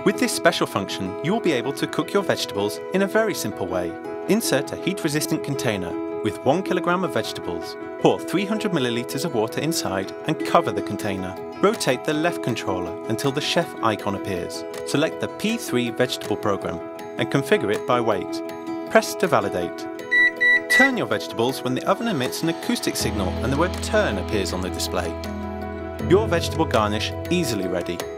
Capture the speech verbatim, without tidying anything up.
With this special function, you will be able to cook your vegetables in a very simple way. Insert a heat-resistant container with one kilogram of vegetables. Pour three hundred milliliters of water inside and cover the container. Rotate the left controller until the chef icon appears. Select the P three vegetable program and configure it by weight. Press to validate. Turn your vegetables when the oven emits an acoustic signal and the word turn appears on the display. Your vegetable garnish easily ready.